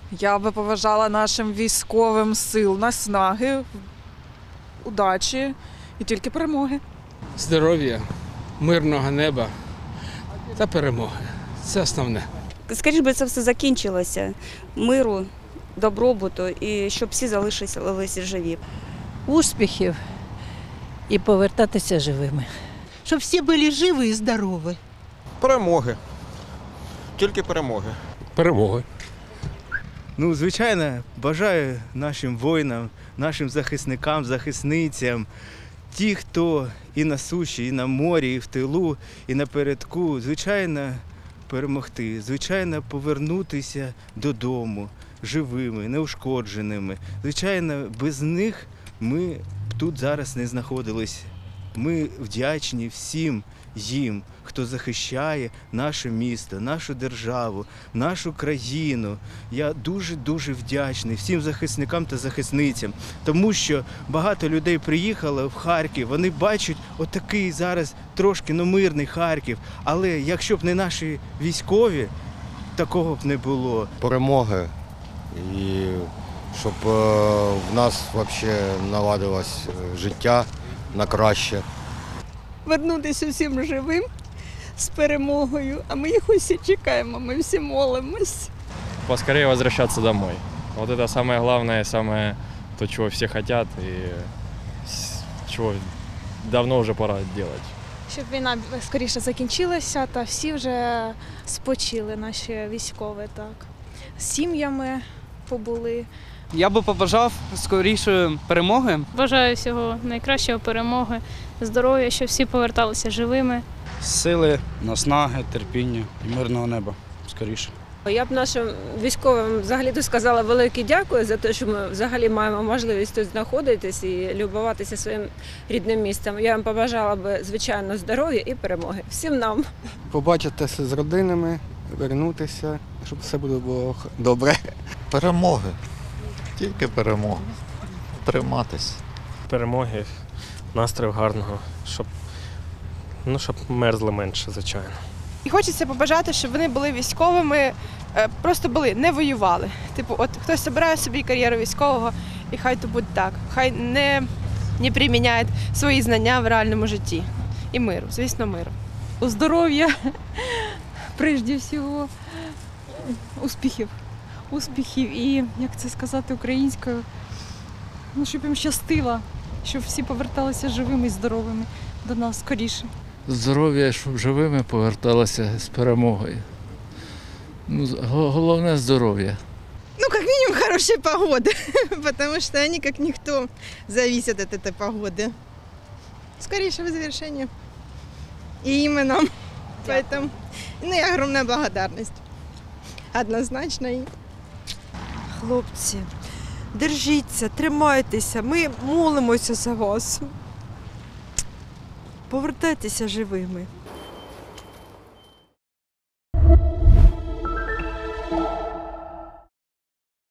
Я би побажала нашим військовим сил наснаги, удачі і тільки перемоги. Здоров'я, мирного неба та перемоги. Це основне. Скоріше би це все закінчилося. Миру, добробуту і щоб всі залишилися живі. Успіхів і повертатися живими. Щоб всі були живі і здорові. Перемоги. Тільки перемоги. Перемоги. Ну, звичайно, бажаю нашим воїнам, нашим захисникам, захисницям, ті, хто і на суші, і на морі, і в тилу, і напередку, звичайно, перемогти, звичайно, повернутися додому живими, неушкодженими. Звичайно, без них ми б тут зараз не знаходились. Ми вдячні всім їм, хто захищає наше місто, нашу державу, нашу країну. Я дуже-дуже вдячний всім захисникам та захисницям, тому що багато людей приїхало в Харків, вони бачать отакий зараз трошки мирний Харків, але якщо б не наші військові, такого б не було. Перемоги і щоб в нас взагалі наладилось життя на краще. Вернутися всім живим з перемогою, а ми їх усі чекаємо, ми всі молимось. Поскорее возвращаться домой. Вот это самое главное, самое то, чего все хотят и чего давно уже пора делать. Щоб війна скоріше закінчилася та всі вже спочили, наші військові, так. З сім'ями побули. Я би побажав скорішої перемоги. Бажаю всього найкращого, перемоги, здоров'я, щоб всі поверталися живими. Сили, наснаги, терпіння і мирного неба скоріше. Я б нашим військовим взагалі-то сказала велике дякую за те, що ми взагалі маємо можливість тут знаходитись і любуватися своїм рідним містом. Я вам побажала би, звичайно, здоров'я і перемоги. Всім нам. Побачитися з родинами, вернутися, щоб все було добре. Перемоги. Тільки перемоги. Триматись. Перемоги, настрою гарного, щоб мерзли менше, звичайно. І хочеться побажати, щоб вони були військовими, просто були, не воювали. Типу, от хтось обирає собі кар'єру військового, і хай то буде так. Хай не приміняє свої знання в реальному житті. І миру, звісно, миру. Здоров'я, прежде всього, успіхів і, як це сказати українською, ну, щоб їм щастило, щоб всі поверталися живими і здоровими до нас скоріше. Здоров'я, щоб живими поверталися з перемогою. Ну, головне здоров'я. Ну, как минимум, хорошая погода, потому что они, как никто, зависят от этой погоды. Скорейшего завершения. И им, и нам. Поэтому, ну, и огромная благодарность. Однозначно. Хлопці, держіться, тримайтеся, ми молимося за вас. Повертайтеся живими.